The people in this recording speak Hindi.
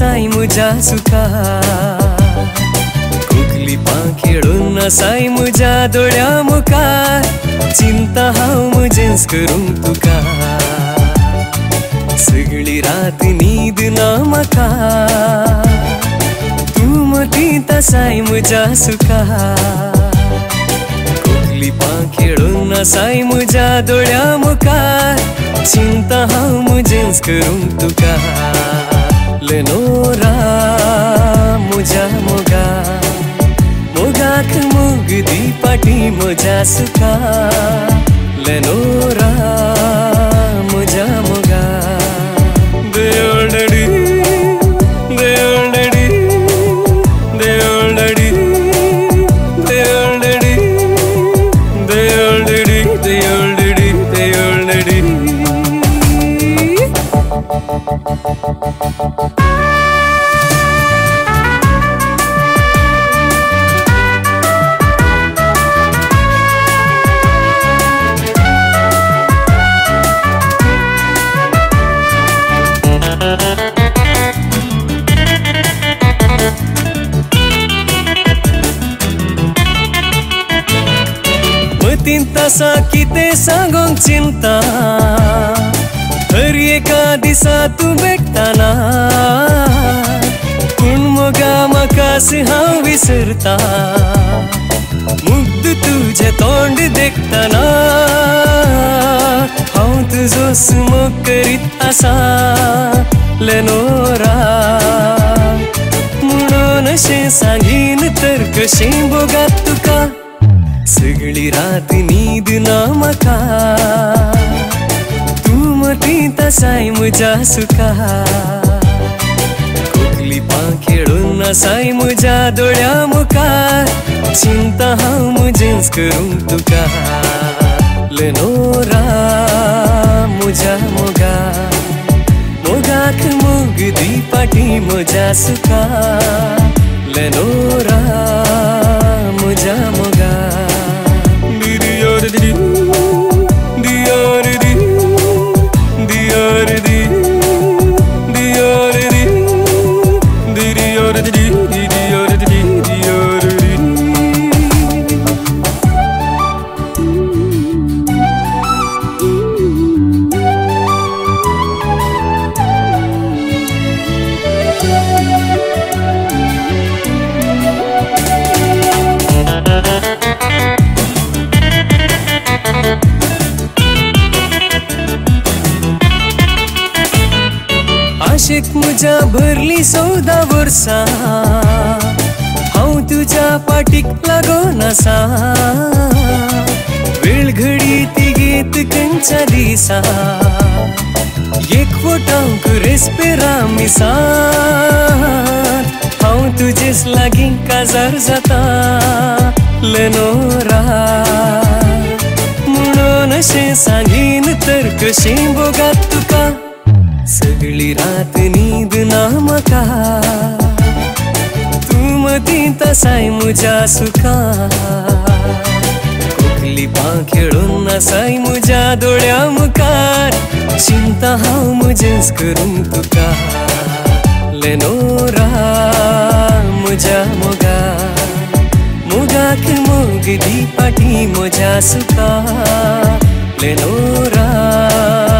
तसाई मुजा सुका कुकली पाखेडून नसाई मुजा दोळ्या मुखार चिंता हांव मुजेंच करूंक तुका सगळी रात न्हीद ना म्हाका तूं मती तसाई मुजा सुका कुकली पाखेडून नसाई मुजा दोळ्या मुखार चिंता हांव मुजेंच करूंक तुका लेनोरा मुजा मोगा मोगाक मोग दी पाटी म्हज्या सुका लेनोरा मुजा मोगा देवळडी देवळडी देवळडी देवळडी देवळडी देवळडी देवळडी मतीन तसा कितें सांगोंक चिंता हर एका दिसा तूं भेटताना पूण मोगा म्हाकाच हांव विसरता मुग्ध तुजें तोंड देखताना हांव तुजो सुमोग करीत आसा लेनोरा म्हणून अशें सांगीन तर कशें बोगात तुका सगळी रात न्हीद ना म्हाका तूं मती तसाई मुजा सुका कुकली पाखेडून नसाई मुजा दोळ्या मुखार चिंता हांव मुजेंच करूंक तुका लेनोरा मुजा मोगा मोगाक मोग दी पाटी म्हज्या सुका लेनोरा मुजा मोगा आशेक मुजा भरली 14 वर्सां हांव तुज्या पाटीक लागून आसा वेळ घडी तिगेत खंयच्या दिसा एकवटांक रेस्पेरा मिसात हांव तुजेच लागीं काजार जाता लेनोरा म्हणून अशें सांगीन तर कशें बोगात तुका सगळी रात न्हीद ना म्हाका तूं मती तसाई मुजा सुका कुकली पाखेडून नसाई मुजा दोळ्या मुखार चिंता हांव मुजेंच करूंक तुका लेनोरा मुजा मोगा मोगाक मोग दी पाटी म्हज्या सुका लेनोरा